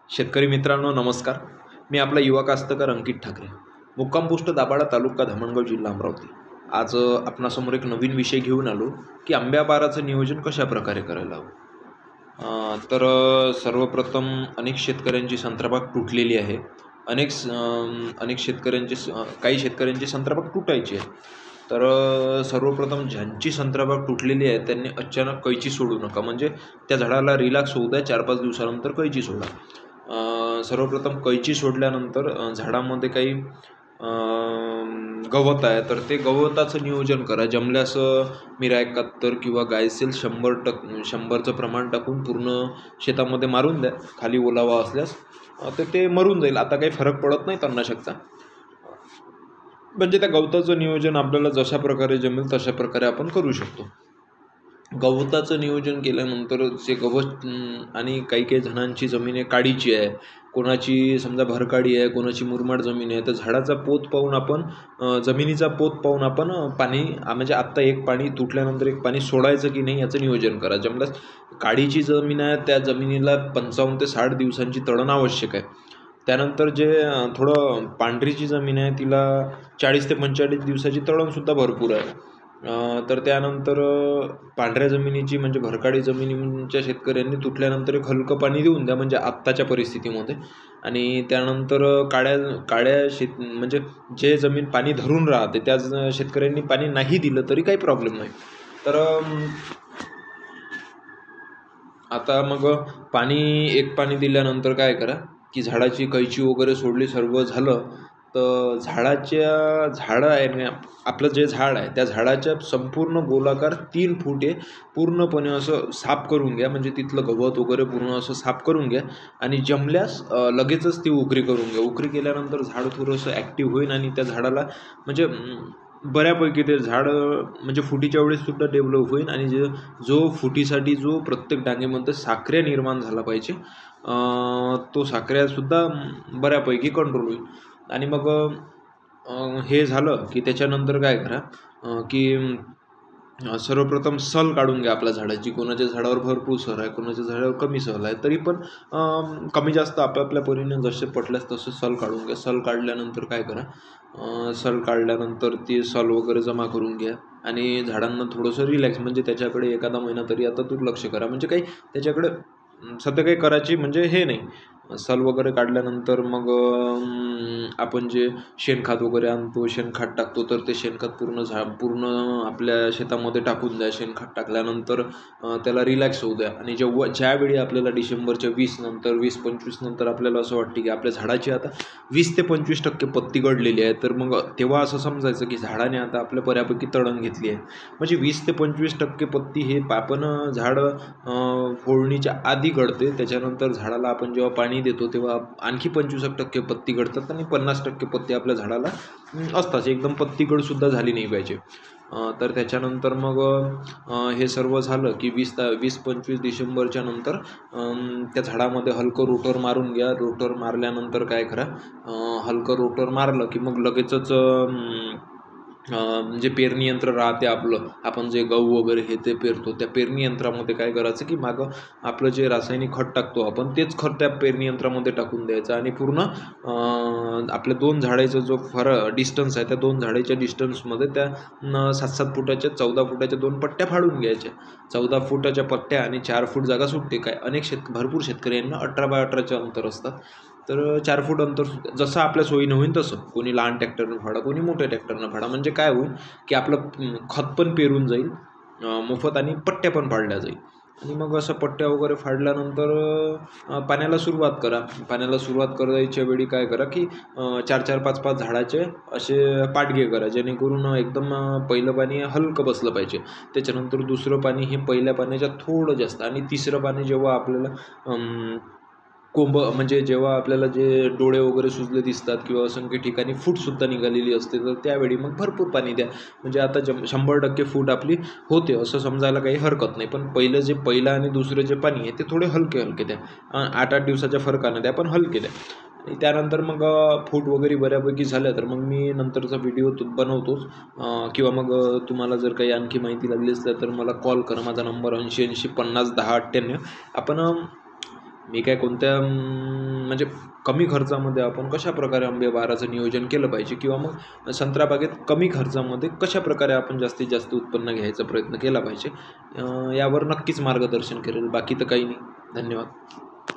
शेतकरी मित्रांनो नमस्कार. मी आपला युवा कास्तकार अंकित ठाकरे, मुक्काम पोस्ट दाभाडा, तालुका धामणगाव, जिल्हा अमरावती. आज आपणासमोर एक नवीन विषय घेऊन आलो की आंब्या बाराचं नियोजन कशा प्रकारे करायला हवं. तर सर्वप्रथम अनेक शेतकऱ्यांची संत्राबाग तुटलेली आहे. अनेक शेतकऱ्यांची काही शेतकऱ्यांची संत्राबाग तुटायची आहे. तर सर्वप्रथम ज्यांची संत्राबाग तुटलेली आहे त्यांनी अचानक कैची सोडू नका. म्हणजे त्या झाडाला रिलॅक्स होऊ द्या, 4-5 दिवसानंतर कैची सोडा. सर्वप्रथम कैची सोडल्यानंतर झाडामध्ये काही गवत आहे तर ते गवताचं नियोजन करा. जमल्यास मिरा 71 किंवा गायसेल 100% प्रमाण टाकून पूर्ण शेतामध्ये मारून द्या. खाली ओलावा असल्यास तर ते मरून जाईल. आता काही फरक पडत नाही तणनाशकचा. म्हणजे त्या गवताचं नियोजन आपल्याला जशा प्रकारे जमेल तशा प्रकारे आपण करू शकतो. गवताचं नियोजन केल्यानंतर जे गवत आणि काही जणांची जमीन आहे काडीची आहे, कोणाची समजा भरकाडी आहे, कोणाची मुरमाड जमीन आहे, तर झाडाचा पोत पाहून आपण जमिनीचा पोत पाहून आपण पाणी म्हणजे आत्ता एक पाणी तुटल्यानंतर एक पाणी सोडायचं की नाही याचं नियोजन करा. जमल्यास काडीची जमीन आहे त्या जमिनीला 55 ते 60 दिवसांची तळण आवश्यक आहे. त्यानंतर जे थोडं पांढरीची जमीन आहे तिला 40 ते 45 दिवसाची तळणसुद्धा भरपूर आहे. तर त्यानंतर पांढऱ्या जमिनीची म्हणजे भरकाडी जमिनीच्या शेतकऱ्यांनी तुटल्यानंतर एक हलकं पाणी देऊन द्या म्हणजे आत्ताच्या परिस्थितीमध्ये. आणि त्यानंतर काळ्या म्हणजे जे जमीन पाणी धरून राहते त्या शेतकऱ्यांनी पाणी नाही दिलं तरी काही प्रॉब्लेम नाही. तर आता मग एक पाणी दिल्यानंतर काय करा की झाडाची कैची वगैरे सोडली, सर्व झालं तर झाड आहे ना आपलं जे झाड आहे त्या झाडाच्या संपूर्ण गोलाकार 3 फूट पूर्णपणे असं साफ करून घ्या. म्हणजे तिथलं गवत वगैरे पूर्ण असं साफ करून घ्या आणि जमल्यास लगेचच ती उकरी करून घ्या. उकरी केल्यानंतर झाड थोडंसं ॲक्टिव्ह होईल आणि त्या झाडाला म्हणजे बऱ्यापैकी ते झाड म्हणजे फुटीच्या वेळेस सुद्धा डेव्हलप होईल. आणि जो फुटीसाठी जो प्रत्येक डांगेमध्ये साखऱ्या निर्माण झाला पाहिजे तो साखऱ्यासुद्धा बऱ्यापैकी कंट्रोल होईल. आणि मग हे झालं की त्याच्यानंतर काय करा की सर्वप्रथम सल काढून घ्या आपल्या झाडाची. कोणाच्या झाडावर भरपूर सर आहे, कोणाच्या झाडावर कमी सल आहे, तरी पण कमी जास्त आपापल्या परीने जसे पटल्यास तसे सल काढून घ्या. सल काढल्यानंतर काय करा, सल काढल्यानंतर ती सल वगैरे जमा करून घ्या आणि झाडांना थोडंसं रिलॅक्स म्हणजे त्याच्याकडे एखादा महिना तरी आता दुर्लक्ष करा. म्हणजे काही त्याच्याकडे सध्या काही करायची म्हणजे हे नाही. सल वगैरे काढल्यानंतर मग आपण जे शेणखत वगैरे आणतो, शेणखत टाकतो, तर ते शेणखत पूर्ण आपल्या शेतामध्ये टाकून द्या. शेणखत टाकल्यानंतर त्याला रिलॅक्स होऊ द्या. आणि ज्यावेळी आपल्याला डिसेंबरच्या 20 नंतर 20-25 नंतर आपल्याला असं वाटते की आपल्या झाडाची आता 20 ते 25% पत्ती गळलेली आहे, तर मग तेव्हा असं समजायचं की झाडाने आता आपल्या बऱ्यापैकी तळण घेतली आहे. म्हणजे 20 ते 25% पत्ती हे आपण झाड फोडणीच्या आधी गळते. त्याच्यानंतर झाडाला आपण जेव्हा पाणी देतो तेव्हा आणखी 25% पत्ती गळतात आणि 50% पत्ती आपल्या झाडाला असतात. एकदम पत्तीगडसुद्धा झाली नाही पाहिजे. तर त्याच्यानंतर मग हे सर्व झालं की 20-25 डिसेंबरच्या नंतर त्या झाडामध्ये हलकं रोटर मारून घ्या. रोटर मारल्यानंतर काय करा, हलकं रोटर मारलं की मग लगेचच जे पेरणी यंत्र राहते आपण जे गहू वगैरे हे ते पेरतो त्या पेरणी यंत्रामध्ये काय करायचं की मागं आपलं जे रासायनिक खत टाकतो आपण तेच खत त्या पेरणी यंत्रामध्ये टाकून द्यायचं आणि पूर्ण आपल्या 2 झाडाचा जो डिस्टन्स आहे त्या 2 झाडाच्या डिस्टन्समध्ये त्या 7-7 फुटाच्या 14 फुटाच्या 2 पट्ट्या फाडून घ्यायच्या. 14 फुटाच्या पट्ट्या आणि 4 फूट जागा सुटते. काय भरपूर शेतकऱ्यांना 18x18 अंतर असतात. तर 4 फूट अंतर जसं आपल्या सोयीनं होईल तसं. कोणी लहान ट्रॅक्टरनं फाडा, कोणी मोठ्या ट्रॅक्टरनं फाडा. म्हणजे काय होईल की आपलं खत पण पेरून जाईल मोफत आणि पट्ट्या पण फाडल्या जाईल. आणि मग असं पट्ट्या वगैरे फाडल्यानंतर पाण्याला सुरुवात करा. पाण्याला सुरुवात करायच्या वेळी काय करा की 4-4, 5-5 झाडाचे असे पाटगे करा जेणेकरून एकदम पहिलं पाणी हलकं बसलं पाहिजे. त्याच्यानंतर दुसरं पाणी हे पहिल्या पाण्याच्या थोडं जास्त आणि तिसरं पाणी जेव्हा आपल्याला म्हणजे जेव्हा आपल्याला जे डोळे वगैरे सुजले दिसतात किंवा असंख्य ठिकाणी फूटसुद्धा निघालेली असते तर त्यावेळी मग भरपूर पाणी द्या. म्हणजे आता 100% फूट आपली होते असं समजायला काही हरकत नाही. पण पहिलं आणि दुसरं जे पाणी आहे ते थोडे हलके द्या. 8-8 दिवसाच्या फरकानं द्या पण हलके द्या. आणि त्यानंतर मग फूट वगैरे बऱ्यापैकी झाल्या तर मग मी नंतरचा व्हिडिओ बनवतोच. किंवा मग तुम्हाला जर काही आणखी माहिती लागली असेल तर मला कॉल करा. माझा नंबर 8080 50 10 98. आपण मी काय कोणत्या म्हणजे कमी खर्चामध्ये आपण कशा प्रकारे आंबे बहाराचं नियोजन केलं पाहिजे, किंवा मग संत्रा बागेत कमी खर्चामध्ये कशा प्रकारे आपण जास्तीत जास्त उत्पन्न घ्यायचा प्रयत्न केला पाहिजे, यावर नक्कीच मार्गदर्शन करेल. बाकी तर काही नाही. धन्यवाद.